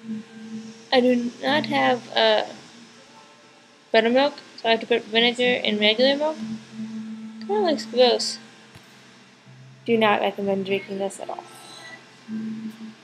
I do not have buttermilk, so I have to put vinegar in regular milk. Kind of looks gross. Do not recommend drinking this at all.